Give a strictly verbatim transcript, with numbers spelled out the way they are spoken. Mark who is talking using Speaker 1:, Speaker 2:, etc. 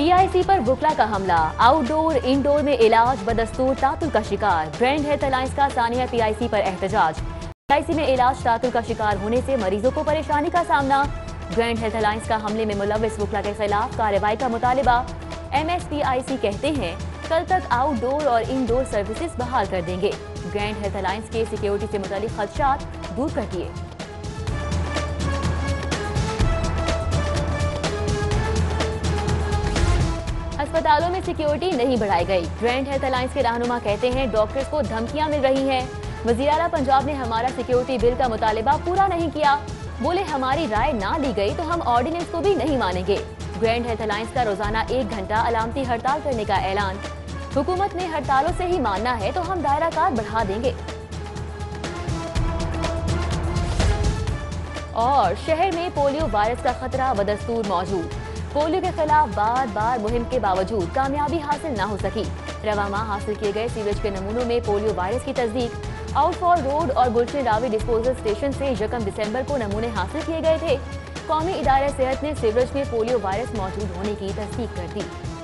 Speaker 1: PIC पर बुकला का हमला, आउटडोर इंडोर में इलाज बदस्तूर तातुल का शिकार। ग्रैंड हेल्थ अलायंस का सानिया पीआईसी पर एहतजाज। पीआईसी में इलाज तातुल का शिकार होने से मरीजों को परेशानी का सामना। ग्रैंड हेल्थ अलायंस का हमले में मुलव्विस बुकला के खिलाफ कार्रवाई का मुतालिबा। एमएसपीआईसी कहते हैं कल तक आउटडोर और इंडोर सर्विसेज बहाल कर देंगे। ग्रैंड हेल्थ अलायंस के सिक्योरिटी से मुतालिक खदशात दूर कर दिए। अस्पतालों में सिक्योरिटी नहीं बढ़ाई गई। ग्रैंड हेल्थ अलायंस के रहनुमा कहते हैं डॉक्टर्स को धमकियां मिल रही हैं। वज़ीर आला पंजाब ने हमारा सिक्योरिटी बिल का मुतालिबा पूरा नहीं किया। बोले हमारी राय ना ली गई तो हम ऑर्डिनेंस को भी नहीं मानेंगे। ग्रैंड हेल्थ अलायंस का रोजाना एक घंटा अलामती हड़ताल करने का ऐलान। हुकूमत ने हड़तालों से ही मानना है तो हम दायरा कार बढ़ा देंगे। और शहर में पोलियो वायरस का खतरा बदस्तूर मौजूद। पोलियो के खिलाफ बार बार मुहिम के बावजूद कामयाबी हासिल न हो सकी। रवा माह हासिल किए गए सीवेज के नमूनों में पोलियो वायरस की तस्दीक। आउटफॉल रोड और गुलशन रावी डिस्पोजल स्टेशन से यकम दिसंबर को नमूने हासिल किए गए थे। कौमी इदारे सेहत ने सीवरेज में पोलियो वायरस मौजूद होने की तस्दीक कर दी।